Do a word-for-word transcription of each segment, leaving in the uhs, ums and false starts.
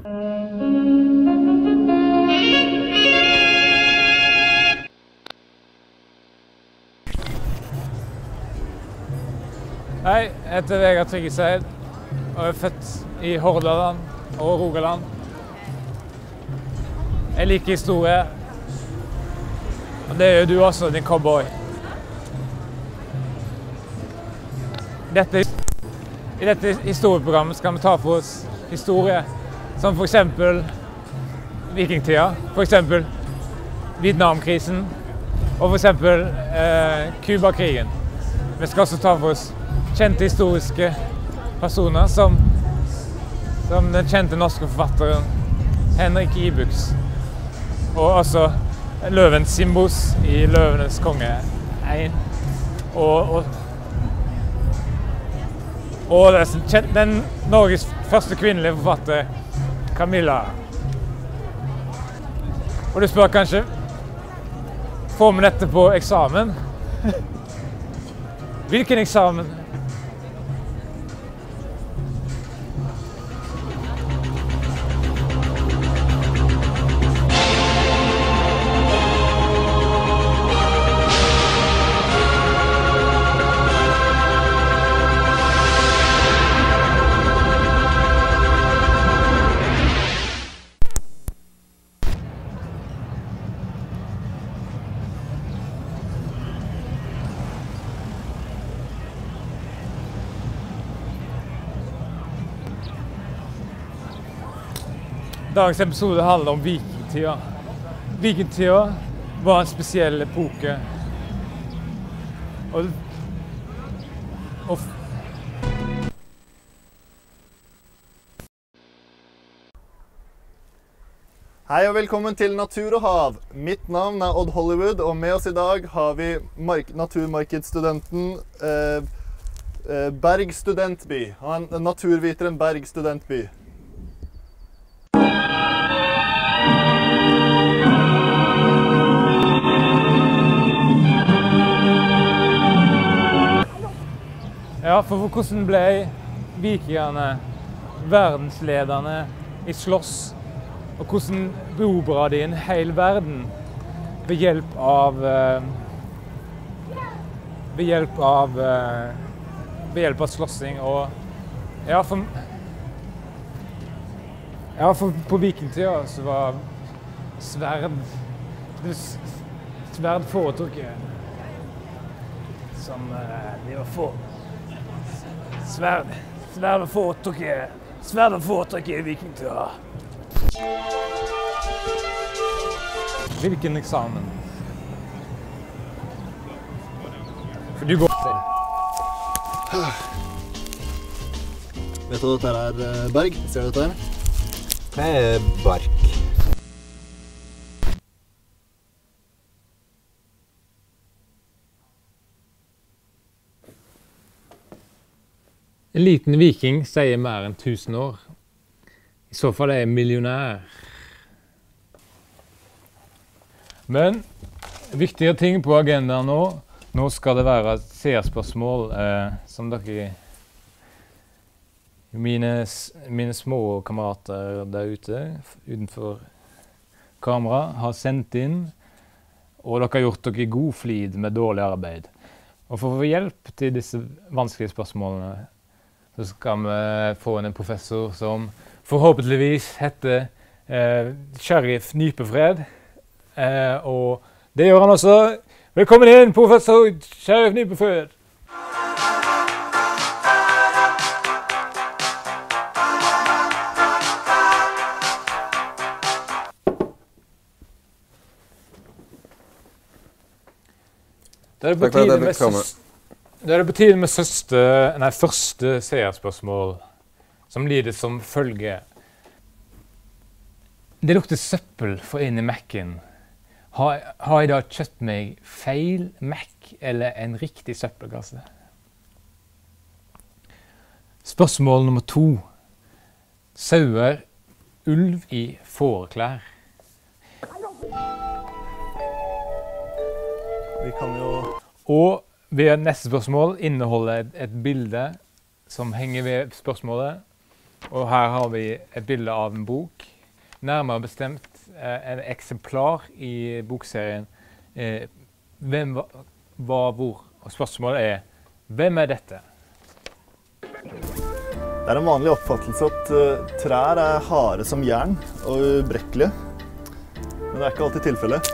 Hei, jeg heter Vegard Tryggeseid og er født i Hordaland og Rogaland. Jeg liker historie, og det gjør du også, din cowboy. Dette, I dette historieprogrammet skal vi ta for oss historie som for eksempel vikingtida, for eksempel Vietnamkrisen og for eksempel eh, Kubakrigen. Vi skal også ta for oss kjente historiske personer som, som den kjente norske forfatteren Henrik Ibux. Og også Løvens Simbos i Løvenes konge en. Og, og, og den, den Norges første kvinnelige forfatter, Camilla. Og du spør kanskje, får vi dette på eksamen? Hvilken eksamen? Dagens episode handler om vikingtida. Vikingtida var en spesiell epoke. Og, og Hei og velkommen til Natur og hav. Mitt navn er Odd Hollywood, og med oss i dag har vi naturmarkedsstudenten eh, eh, Berg Studentby. Han er naturviteren Berg Studentby. Ja, for hvordan ble vikingerne verdenslederne i slåss, og hvordan beobra de en hel verden ved hjelp av ved hjelp av ved hjelp av slåssing og ja, for ja, for på vikingtida så var sverd sverd foretrukket som de var få Sverd, sverd og foretrukket, sverd og foretrukket i vikingtida. Hvilken eksamen? For du går til. Vet du hva dette er, Berg? Ser du dette her? Det er bark. En liten viking sier mer enn tusen år. I så fall er jeg millionær. Men viktige ting på agendaen nå. Nå skal det være seerspørsmål eh, som dere, mine, mine små kamerater der ute, utenfor kamera, har sendt inn. Og dere har gjort dere i god flid med dårlig arbeid. Og for å få hjelp til disse vanskelige spørsmålene, så skal vi få inn en professor som forhåpentligvis heter eh, Sheriff Nypefred. Eh, og det gjør han også. Velkommen inn, professor Sheriff Nypefred. Det er på tide med søster. Det er på tide med søste, nei, første seerspørsmål, som lyder som følger. Det lukter søppel for inn i Mac-en. Har, har jeg da kjøpt meg feil Mac eller en riktig søppelkasse? Spørsmål nummer to. Sauer, ulv i fåreklær. Vi kan jo... Og ved neste spørsmål inneholder et, et bilde som henger ved spørsmålet. Og her har vi et bilde av en bok. Nærmere bestemt eh, en eksemplar i bokserien eh, Hvem var, var hvor? Og spørsmålet er, hvem er dette? Det er en vanlig oppfattelse at uh, trær er harde som jern og ubrekkelige. Men det er ikke alltid tilfellet.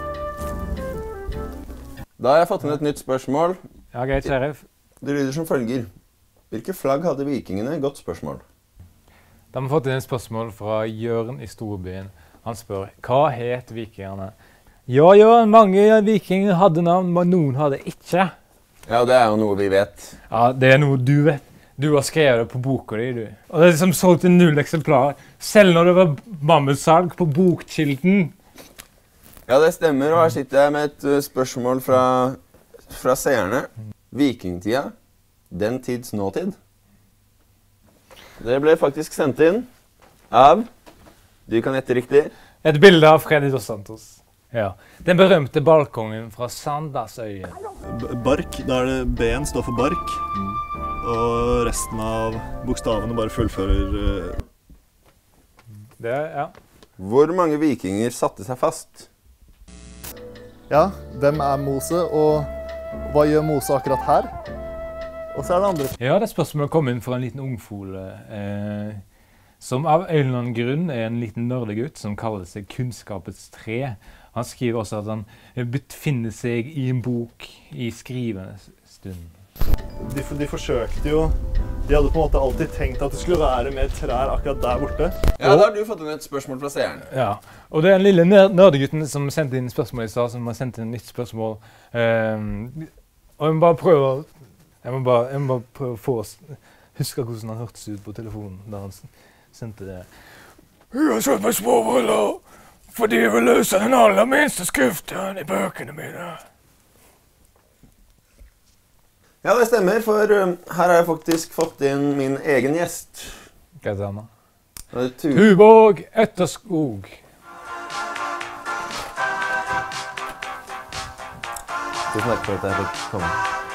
Da har jeg fått inn et nytt spørsmål. Ja, greit, sheriff. Det lyder som følger. Hvilke flagg hadde vikingene? Godt spørsmål. Da har vi fått inn et spørsmål fra Jørn i Storbyen. Han spør, hva het vikingerne? Ja, Jørn, mange vikinger hadde navn, men noen hadde ikke. Ja, det er jo noe vi vet. Ja, det er noe du vet. Du har skrevet det på boka di, du. Og det er liksom solgt i null eksemplar. Selv når det var mammutsalg på Bokkilden. Ja, det stemmer, og her sitter jeg med et uh, spørsmål fra, fra seerne. Vikingtida, den tids nåtid. Det ble faktisk sendt inn av, du kan gjette riktig. Et bilde av Freddy Dos Santos. Ja. Den berømte balkongen fra Sandersøyen. B- bark, da er det B-en står for bark. Og resten av bokstavene bare fullfører uh... Det, ja. Hvor mange vikinger satte seg fast? Ja, hvem er Mose, og hva gjør Mose akkurat her? Og så er det andre. Ja, det spørsmålet kom inn fra en liten ungfole, eh, som av en eller annen grunn er en liten nørdegutt som kaller seg Kunnskapets tre. Han skriver også at han befinner seg i en bok i skrivende stund. De, de forsøkte jo, de hadde på en måte alltid tenkt at det skulle være mer trær akkurat der borte. Ja, da har du fått inn et spørsmål fra seerne. Ja, og det er den lille ner- nerdegutten som sendte inn spørsmål i stad, som har sendt inn nytt spørsmål. Um, og jeg må bare prøve, jeg må bare, jeg må bare prøve å få oss, huske hvordan han hørtes ut på telefonen da han s- sendte det. Jeg har kjøpt meg små briller, fordi jeg vil løse den aller minste skriften i bøkene mine. Ja, det stemmer, for um, her har jeg faktisk fått inn min egen gjest. Hva heter han da? Det er Tu- Tuborg Etterskog. Tusen takk for at jeg fikk komme.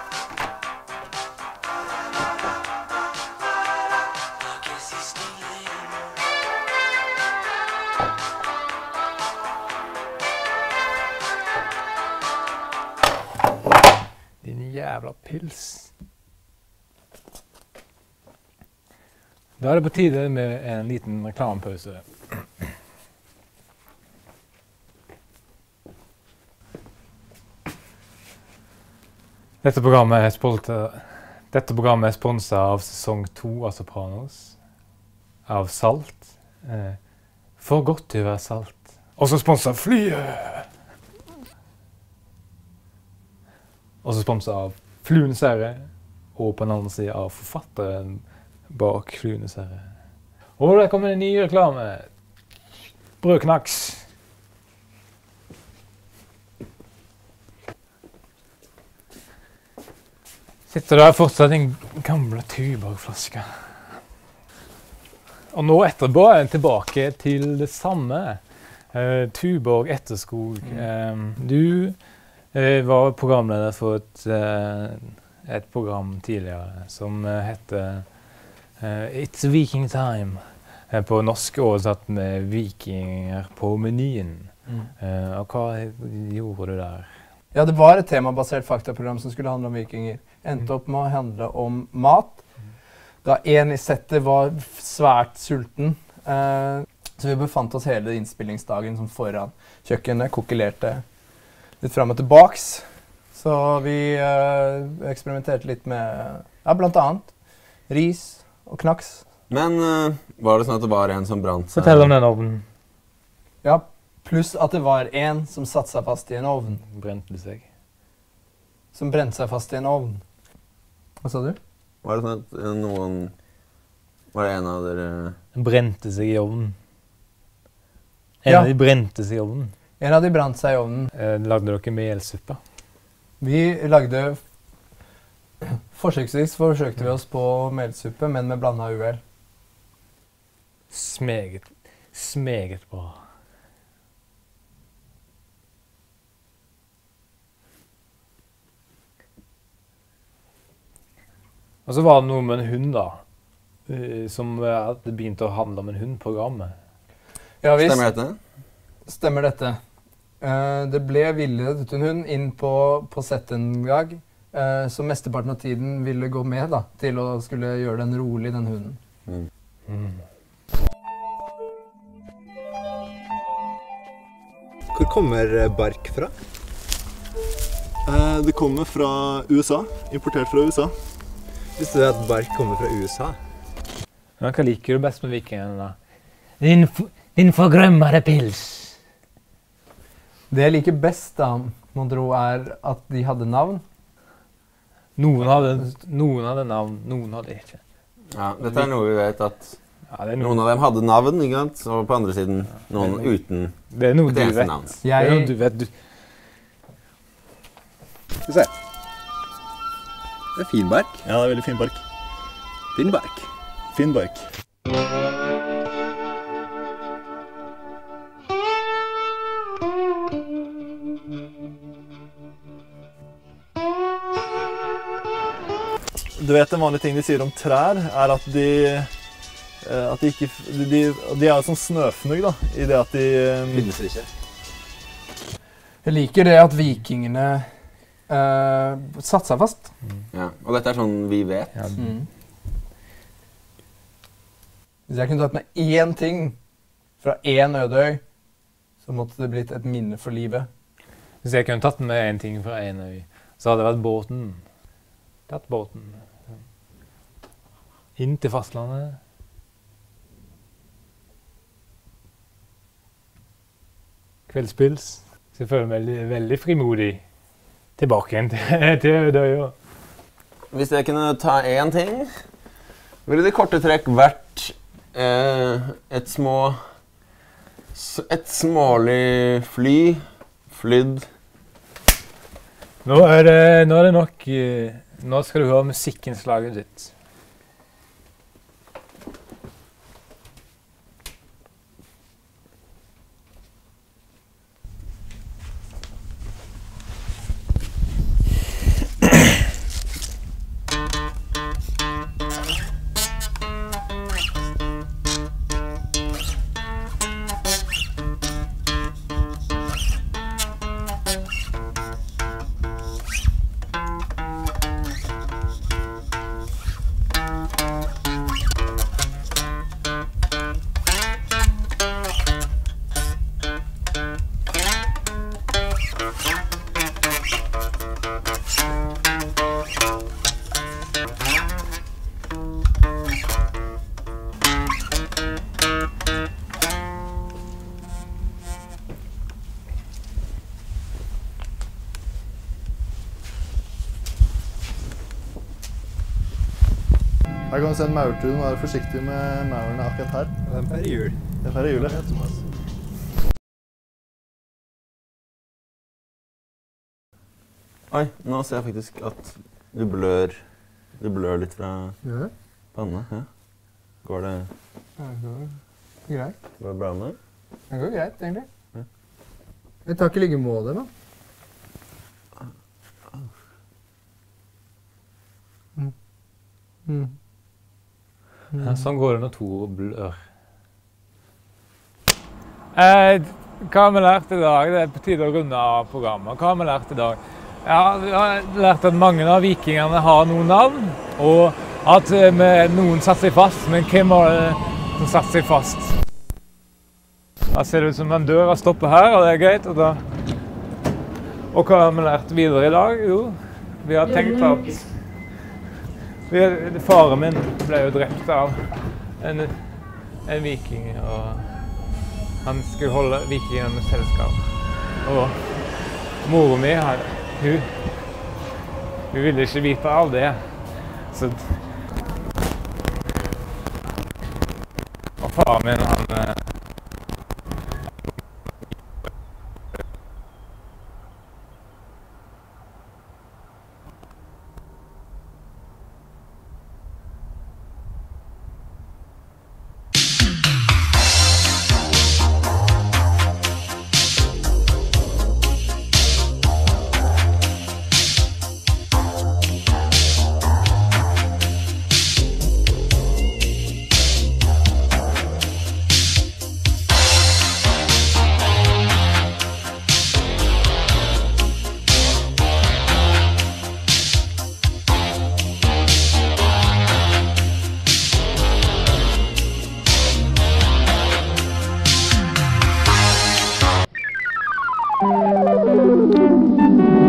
Din jævla pils. Da er det på tide med en liten reklamepause. Dette programmet er spolta- Dette programmet er sponset av sesong to av Sopranos. Av salt. Eh, for godt til å være salt. Og så sponset av flyet. Og så sponset av Fluenes herre. Og på den andre siden av forfatteren bak Fluenes herre. Og der kommer en ny reklame. Brødknaks. Sitter der fortsatt en gamle Tuborg-flaske. Og nå etterpå er jeg tilbake til det samme. Uh, Tuborg Etterskog. Um, du uh, var programleder for et, uh, et program tidligere som uh, heter uh, It's Viking Time. Uh, på norsk oversatt med vikinger på menyen. Mm. Uh, og hva gjorde du der? Ja, det var et temabasert faktaprogram som skulle handle om vikinger. Endte opp med å handle om mat. Da en i settet var svært sulten. Eh, så vi befant oss hele innspillingsdagen som foran kjøkkenet, kokkelerte litt frem og tilbaks. Så vi eh, eksperimenterte litt med, ja, blant annet ris og knaks. Men uh, var det sånn at det var en som brant seg? Fortell om den ovnen. Ja, pluss at det var en som satte seg fast i en ovn. Brente det seg? Som brente seg fast i en ovn. Hva sa du? Var det sånn at uh, noen... Var det en av dere... Den brente seg i ovnen. En Ja. av de brente seg i ovnen. En av de brant seg i ovnen. Eh, lagde dere melsuppe? Vi lagde... Forsøksvis forsøkte vi oss på melsuppe, men med blandet uhell. Smeget, smeget bra. Og så var det noe med en hund da. som hadde begynt å handle om en hund-programmet. Ja, visst. Stemmer dette? Stemmer dette. Uh, det ble villet en hund inn på, på sett en gang, uh, så mesteparten av tiden ville gå med da, til å skulle gjøre den rolig, den hunden. Mm. Mm. Hvor kommer bark fra? Eh, det kommer fra U S A. Importert fra U S A. Visste du at bark kommer fra U S A? Ja, hva liker du best med vikingene da? Din, din forgrømmede pils. Det jeg liker best da, mon tro, er at de hadde navn. Noen hadde, noen hadde navn, noen hadde ikke. Ja, dette er noe vi vet at Ja, det er noen noe, av dem hadde navn, ikke sant? Og på andre siden noen uten det er noe et du eneste vet. navn. Det er noe Jeg, du vet. Du, Skal vi se. Det er fin bark. Ja, det er veldig fin bark. Fin bark. Fin bark. Du vet en vanlig ting de sier om trær, er at de, eh, at de ikke, de, de, de er sånn snøfnugg da, i det at de... eh, Finnes det ikke. jeg liker det at vikingene uh, satte seg fast. Ja, og dette er sånn vi vet. ja, Mm. Hvis jeg kunne tatt med én ting fra én øde øy, så måtte det blitt et minne for livet. Hvis jeg kunne tatt med en ting fra en øy, så hadde det vært båten. Tatt båten. Inn til fastlandet. Kveldspils. Så jeg føler meg veldig, veldig frimodig tilbake igjen til, til Ødøya. Hvis jeg kunne ta én ting, ville det i korte trekk vært eh, et små s- et smålig fly flydd. Nå er det, nå er det nok eh, Nå skal du høre musikkinnslaget ditt. Her kan du se en maurtun, må være forsiktig med maurene akkurat her. Den feirer jul. Det er færre julet. Oi, nå ser jeg faktisk at du blør, du blør litt fra Ja, panna. Ja. Går det, det går greit. går det bra med det? Det går greit, egentlig. Ja. Jeg tar ikke like mål det, da. Mm. Mm. Ja, sånn går det når to blør. Eh, hva har vi lært i dag? Det er på tide å runde av programmet. Hva har vi lært i dag? Ja, vi har lært at mange av vikingene har noen navn, og at eh, med, noen satte seg fast, men hvem var det som satte seg fast? Da ser det ut som en dør har stoppet her, og det er greit. Og, da. og hva har vi lært videre i dag? Jo, vi har tenkt at vi, faren min ble jo drept av en, en viking, og han skulle holde vikingene med selskap. Og mora mi, hun, hun ville ikke vite av det. Så, og faren min, han Thank you.